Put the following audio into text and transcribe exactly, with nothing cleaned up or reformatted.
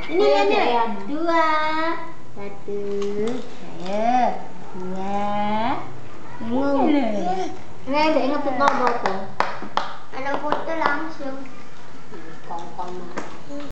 Ini ada dua, satu, saya dua. Ini ada ingat foto. Ada foto langsung. Kongkong.